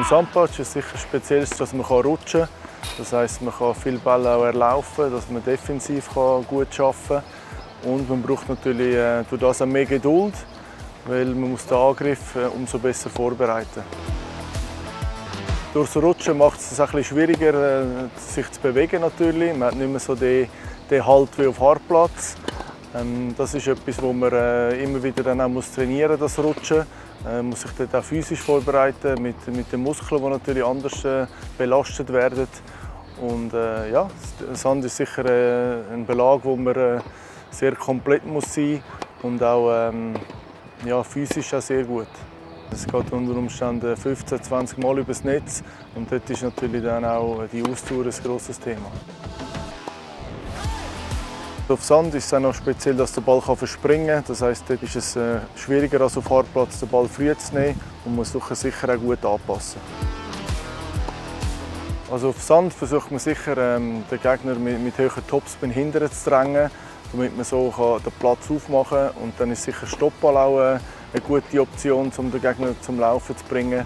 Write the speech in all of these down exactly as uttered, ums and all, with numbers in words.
Sandplatz ist sicher speziell, dass man rutschen kann. Das heisst, man kann viele Bälle auch erlaufen, dass man defensiv gut arbeiten kann. Und man braucht natürlich äh, durch das auch mehr Geduld, weil man muss den Angriff äh, umso besser vorbereiten. Durch das Rutschen macht es ein bisschen schwieriger, äh, sich zu bewegen natürlich. Man hat nicht mehr so den, den Halt wie auf Hartplatz. Ähm, das ist etwas, wo man äh, immer wieder dann auch muss trainieren muss, das Rutschen. Man äh, muss sich dort auch physisch vorbereiten, mit, mit den Muskeln, die natürlich anders äh, belastet werden. Und, äh, ja, Sand ist sicher äh, ein Belag, wo man äh, sehr komplett muss sein und auch ähm, ja, physisch auch sehr gut. Es geht unter Umständen fünfzehn, zwanzig Mal übers Netz und dort ist natürlich dann auch die Ausdauer ein grosses Thema. Auf Sand ist es auch noch speziell, dass der Ball verspringen kann. Das heisst, dort ist es äh, schwieriger als auf Hartplatz, den Ball früh zu nehmen und muss sich sicher auch gut anpassen. Also auf Sand versucht man sicher, ähm, den Gegner mit, mit hohen Topspin hinterher zu drängen, damit man so kann den Platz aufmachen kann. Und dann ist sicher Stoppball auch äh, eine gute Option, um den Gegner zum Laufen zu bringen.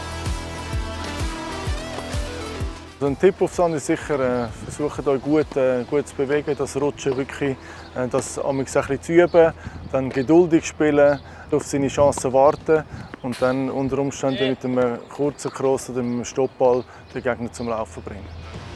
Also ein Tipp auf Sand ist sicher, äh, versucht euch gut, äh, gut zu bewegen, das Rutschen wirklich, äh, das ein bisschen zu üben, dann geduldig spielen, auf seine Chancen warten und dann unter Umständen mit einem kurzen Cross oder einem Stoppball den Gegner zum Laufen bringen.